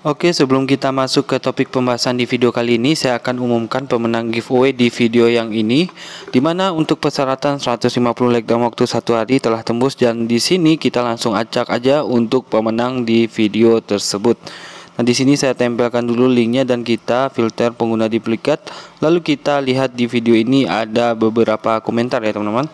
Oke, sebelum kita masuk ke topik pembahasan di video kali ini, saya akan umumkan pemenang giveaway di video yang ini, dimana untuk persyaratan 150 like dalam waktu 1 hari telah tembus, dan di sini kita langsung acak aja untuk pemenang di video tersebut. Nah, di sini saya tempelkan dulu linknya dan kita filter pengguna duplikat. Lalu kita lihat di video ini ada beberapa komentar ya teman-teman.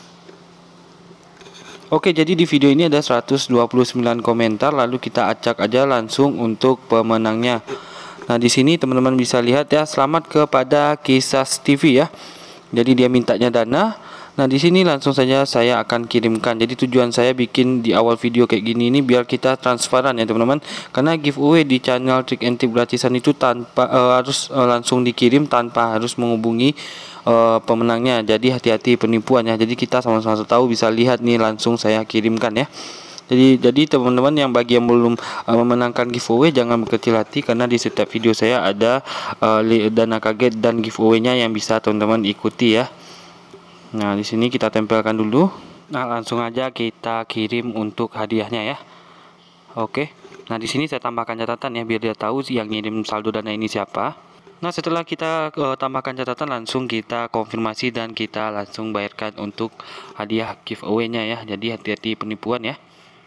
Oke, jadi di video ini ada 129 komentar, lalu kita acak aja langsung untuk pemenangnya. Nah, di sini teman-teman bisa lihat ya, selamat kepada Kisas TV ya. Jadi dia mintanya dana. Nah, di sini langsung saja saya akan kirimkan. Jadi tujuan saya bikin di awal video kayak gini ini biar kita transparan ya teman-teman. Karena giveaway di channel Trik and Tip gratisan itu tanpa harus langsung dikirim tanpa harus menghubungi pemenangnya. Jadi hati-hati penipuan ya. Jadi kita sama-sama tahu, bisa lihat nih langsung saya kirimkan ya. Jadi teman-teman yang bagi yang belum memenangkan giveaway jangan berkecil hati, karena di setiap video saya ada dana kaget dan giveaway-nya yang bisa teman-teman ikuti ya. Nah, di sini kita tempelkan dulu. Nah, langsung aja kita kirim untuk hadiahnya ya. Oke. Nah, di sini saya tambahkan catatan ya biar dia tahu yang ngirim saldo dana ini siapa. Nah, setelah kita tambahkan catatan, langsung kita konfirmasi dan kita langsung bayarkan untuk hadiah giveaway-nya ya. Jadi hati-hati penipuan ya.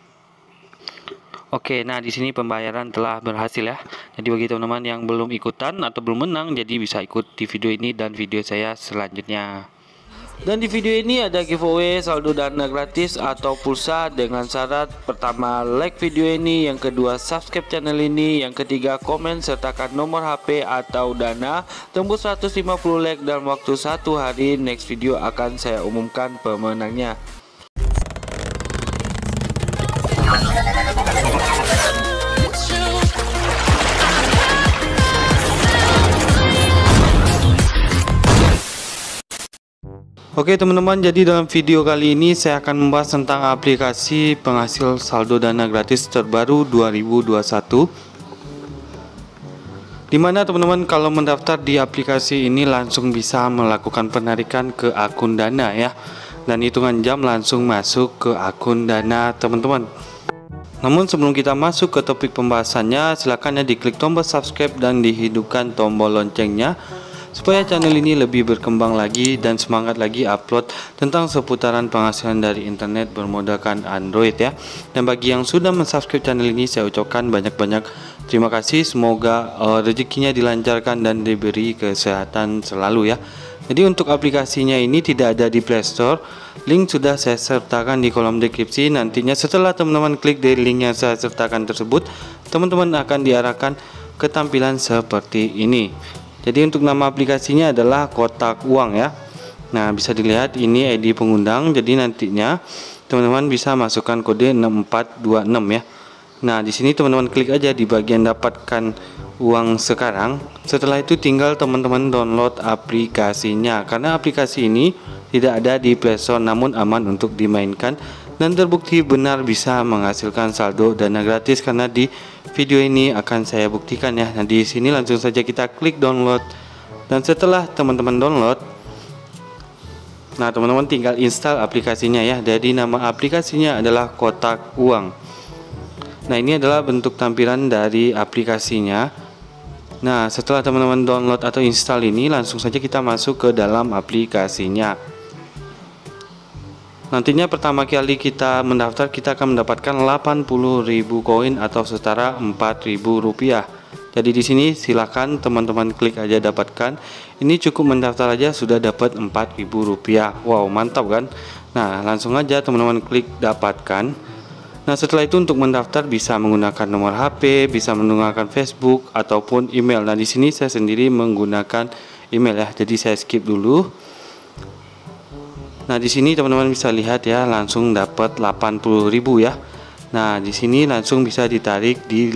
Oke, nah di sini pembayaran telah berhasil ya. Jadi bagi teman-teman yang belum ikutan atau belum menang, jadi bisa ikut di video ini dan video saya selanjutnya. Dan di video ini ada giveaway saldo dana gratis atau pulsa dengan syarat: pertama, like video ini, yang kedua, subscribe channel ini, yang ketiga, komen sertakan nomor HP atau dana. Tembus 150 like dalam waktu 1 hari. Next video akan saya umumkan pemenangnya. Oke teman-teman, jadi dalam video kali ini saya akan membahas tentang aplikasi penghasil saldo dana gratis terbaru 2021, dimana teman-teman kalau mendaftar di aplikasi ini langsung bisa melakukan penarikan ke akun dana ya, dan hitungan jam langsung masuk ke akun dana teman-teman. Namun sebelum kita masuk ke topik pembahasannya, silakan ya diklik tombol subscribe dan dihidupkan tombol loncengnya supaya channel ini lebih berkembang lagi dan semangat lagi upload tentang seputaran penghasilan dari internet bermodalkan Android ya. Dan bagi yang sudah mensubscribe channel ini, saya ucapkan banyak-banyak terima kasih. Semoga rezekinya dilancarkan dan diberi kesehatan selalu ya. Jadi untuk aplikasinya ini tidak ada di Play Store. Link sudah saya sertakan di kolom deskripsi. Nantinya setelah teman-teman klik di link yang saya sertakan tersebut, teman-teman akan diarahkan ke tampilan seperti ini. Jadi untuk nama aplikasinya adalah Kotak Uang ya. Nah, bisa dilihat ini ID pengundang. Jadi nantinya teman-teman bisa masukkan kode 6426 ya. Nah, di sini teman-teman klik aja di bagian dapatkan uang sekarang. Setelah itu tinggal teman-teman download aplikasinya. Karena aplikasi ini tidak ada di Play Store namun aman untuk dimainkan dan terbukti benar bisa menghasilkan saldo dana gratis, karena di video ini akan saya buktikan ya. Nah, di sini langsung saja kita klik download, dan setelah teman-teman download, nah teman-teman tinggal install aplikasinya ya. Jadi nama aplikasinya adalah Kotak Uang. Nah, ini adalah bentuk tampilan dari aplikasinya. Nah, setelah teman-teman download atau install ini, langsung saja kita masuk ke dalam aplikasinya. Nantinya pertama kali kita mendaftar, kita akan mendapatkan 80.000 koin atau setara Rp4.000. Jadi di sini silakan teman-teman klik aja dapatkan. Ini cukup mendaftar aja sudah dapat Rp4.000. Wow, mantap kan? Nah, langsung aja teman-teman klik dapatkan. Nah, setelah itu untuk mendaftar bisa menggunakan nomor HP, bisa menggunakan Facebook ataupun email. Nah, di sini saya sendiri menggunakan email ya. Jadi saya skip dulu. Nah, di sini teman-teman bisa lihat ya, langsung dapat 80.000 ya. Nah, di sini langsung bisa ditarik di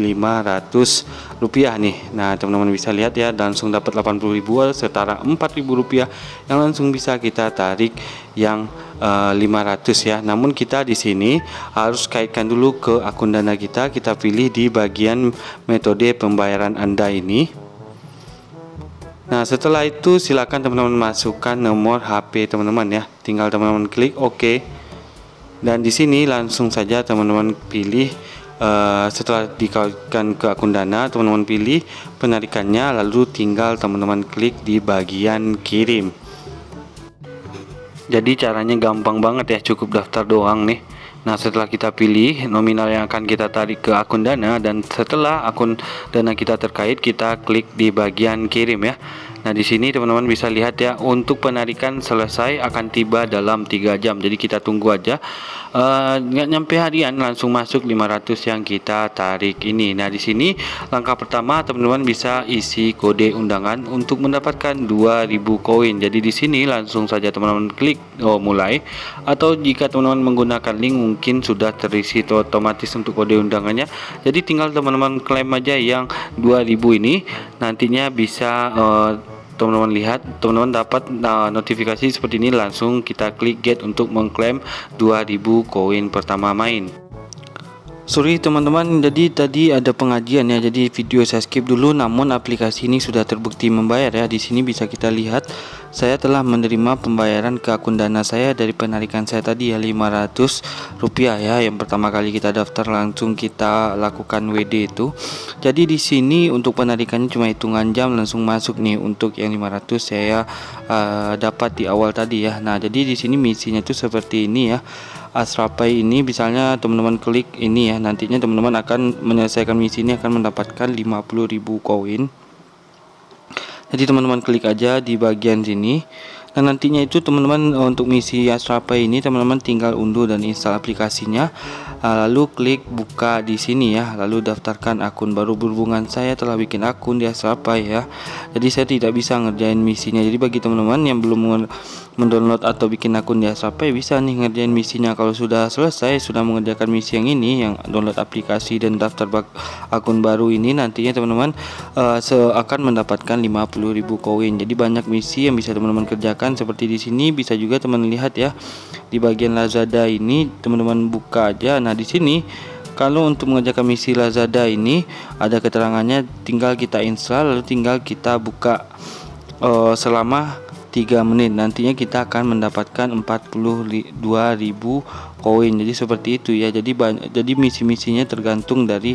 Rp500 nih. Nah, teman-teman bisa lihat ya, langsung dapat 80.000 setara Rp4.000 yang langsung bisa kita tarik yang 500 ya. Namun kita di sini harus kaitkan dulu ke akun dana kita. Kita pilih di bagian metode pembayaran Anda ini. Nah, setelah itu silakan teman-teman masukkan nomor HP teman-teman ya. Tinggal teman-teman klik OK. Dan di sini langsung saja teman-teman pilih Setelah dikaitkan ke akun Dana, teman-teman pilih penarikannya, lalu tinggal teman-teman klik di bagian kirim. Jadi caranya gampang banget ya, cukup daftar doang nih. Nah, setelah kita pilih nominal yang akan kita tarik ke akun Dana, dan setelah akun Dana kita terkait, kita klik di bagian kirim ya. Nah, di sini teman-teman bisa lihat ya, untuk penarikan selesai akan tiba dalam 3 jam. Jadi kita tunggu aja. Nggak nyampe harian langsung masuk 500 yang kita tarik ini. Nah, di sini langkah pertama teman-teman bisa isi kode undangan untuk mendapatkan 2000 koin. Jadi di sini langsung saja teman-teman klik mulai, atau jika teman-teman menggunakan link mungkin sudah terisi otomatis untuk kode undangannya. Jadi tinggal teman-teman klaim aja yang 2000 ini, nantinya bisa teman-teman lihat, teman-teman dapat notifikasi seperti ini, langsung kita klik get untuk mengklaim 2000 koin pertama main. Sorry teman-teman, jadi tadi ada pengajian ya, jadi video saya skip dulu, namun aplikasi ini sudah terbukti membayar ya. Di sini bisa kita lihat saya telah menerima pembayaran ke akun Dana saya dari penarikan saya tadi ya, 500 rupiah ya. Yang pertama kali kita daftar langsung kita lakukan WD itu. Jadi di sini untuk penarikannya cuma hitungan jam langsung masuk nih. Untuk yang 500 saya dapat di awal tadi ya. Nah, jadi di sini misinya tuh seperti ini ya. Asrapai ini misalnya teman-teman klik ini ya, nantinya teman-teman akan menyelesaikan misi ini akan mendapatkan 50.000 koin. Jadi teman-teman klik aja di bagian sini. Dan nantinya itu teman-teman untuk misi Asrapai ini teman-teman tinggal unduh dan install aplikasinya, lalu klik buka di sini ya, lalu daftarkan akun baru. Berhubungan saya telah bikin akun di Asrapai ya, jadi saya tidak bisa ngerjain misinya. Jadi bagi teman-teman yang belum mendownload atau bikin akun di Asrapai, bisa nih ngerjain misinya. Kalau sudah selesai, sudah mengerjakan misi yang ini, yang download aplikasi dan daftar akun baru ini, nantinya teman-teman akan mendapatkan 50.000 koin. Jadi banyak misi yang bisa teman-teman kerjakan seperti di sini. Bisa juga teman lihat ya, di bagian Lazada ini teman-teman buka aja. Nah, di sini kalau untuk mengerjakan misi Lazada ini ada keterangannya, tinggal kita install lalu tinggal kita buka selama 3 menit, nantinya kita akan mendapatkan 42.000 koin. Jadi seperti itu ya. Jadi misi-misinya tergantung dari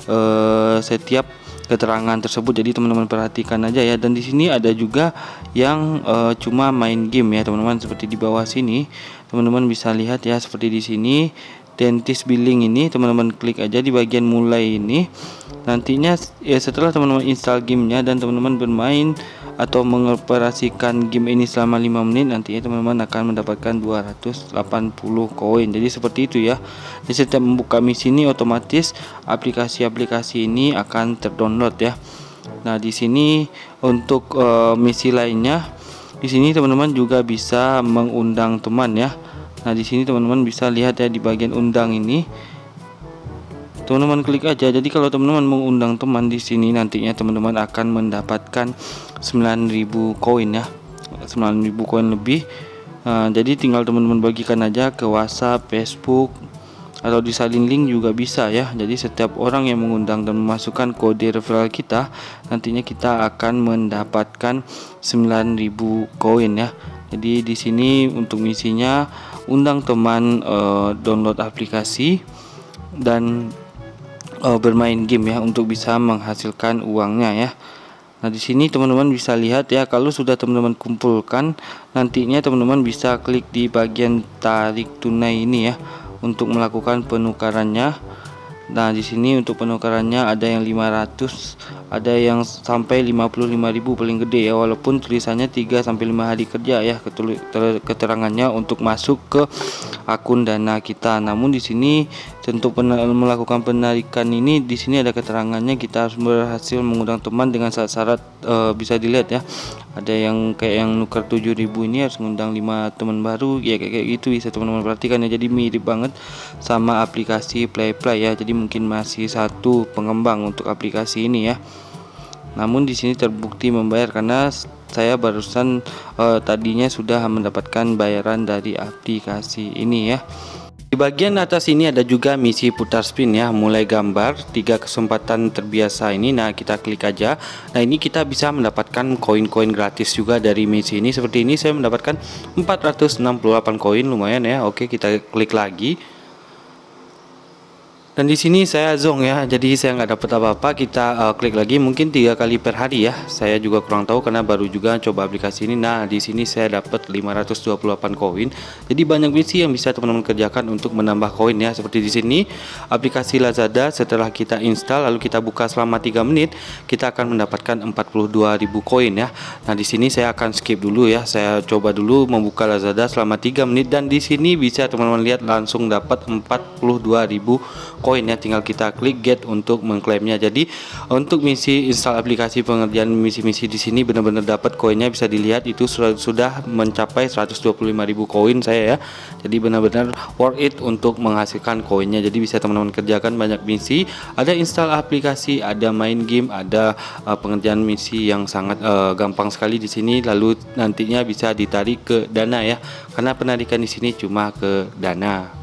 setiap keterangan tersebut. Jadi teman-teman perhatikan aja ya. Dan di sini ada juga yang cuma main game ya teman-teman, seperti di bawah sini teman-teman bisa lihat ya, seperti di sini dentist billing ini teman-teman klik aja di bagian mulai ini. Nantinya ya setelah teman-teman install gamenya dan teman-teman bermain atau mengoperasikan game ini selama 5 menit, nantinya teman-teman akan mendapatkan 280 koin. Jadi seperti itu ya. Jadi setiap membuka misi ini otomatis aplikasi-aplikasi ini akan terdownload ya. Nah, di sini untuk misi lainnya, di sini teman-teman juga bisa mengundang teman ya. Nah, di sini teman-teman bisa lihat ya, di bagian undang ini teman-teman klik aja. Jadi kalau teman-teman mengundang teman di sini, nantinya teman-teman akan mendapatkan 9.000 koin ya, 9.000 koin lebih. Jadi tinggal teman-teman bagikan aja ke WhatsApp, Facebook, atau disalin link juga bisa ya. Jadi setiap orang yang mengundang dan memasukkan kode referral kita, nantinya kita akan mendapatkan 9.000 koin ya. Jadi di sini untuk misinya undang teman, download aplikasi, dan bermain game ya untuk bisa menghasilkan uangnya ya. Nah, di sini teman-teman bisa lihat ya, kalau sudah teman-teman kumpulkan, nantinya teman-teman bisa klik di bagian tarik tunai ini ya untuk melakukan penukarannya. Nah, di sini untuk penukarannya ada yang 500, ada yang sampai 55.000 paling gede ya, walaupun tulisannya 3 sampai 5 hari kerja ya keterangannya untuk masuk ke akun Dana kita. Namun di sini untuk melakukan penarikan ini, di sini ada keterangannya kita harus berhasil mengundang teman dengan syarat-syarat, bisa dilihat ya. Ada yang kayak yang nuker 7.000 ini harus mengundang 5 teman baru ya, kayak gitu bisa teman-teman perhatikan ya. Jadi mirip banget sama aplikasi Play ya. Jadi mungkin masih satu pengembang untuk aplikasi ini ya. Namun di sini terbukti membayar karena saya barusan tadinya sudah mendapatkan bayaran dari aplikasi ini ya. Di bagian atas ini ada juga misi putar spin ya, mulai gambar 3 kesempatan terbiasa ini. Nah, kita klik aja. Nah, ini kita bisa mendapatkan koin-koin gratis juga dari misi ini. Seperti ini saya mendapatkan 468 koin, lumayan ya. Oke, kita klik lagi. Dan di sini saya zonk ya, jadi saya nggak dapat apa-apa. Kita klik lagi, mungkin 3 kali per hari ya. Saya juga kurang tahu karena baru juga coba aplikasi ini. Nah, di sini saya dapat 528 koin. Jadi banyak misi yang bisa teman-teman kerjakan untuk menambah koin ya. Seperti di sini, aplikasi Lazada setelah kita install lalu kita buka selama 3 menit, kita akan mendapatkan 42.000 koin ya. Nah, di sini saya akan skip dulu ya. Saya coba dulu membuka Lazada selama 3 menit dan di sini bisa teman-teman lihat langsung dapat 42.000 koin ya, tinggal kita klik get untuk mengklaimnya. Jadi untuk misi install aplikasi pengerjaan misi-misi di sini benar-benar dapat koinnya, bisa dilihat itu sudah mencapai 125.000 koin saya ya. Jadi benar-benar worth it untuk menghasilkan koinnya. Jadi bisa teman-teman kerjakan banyak misi, ada install aplikasi, ada main game, ada pengerjaan misi yang sangat gampang sekali di sini. Lalu nantinya bisa ditarik ke Dana ya, karena penarikan di sini cuma ke Dana.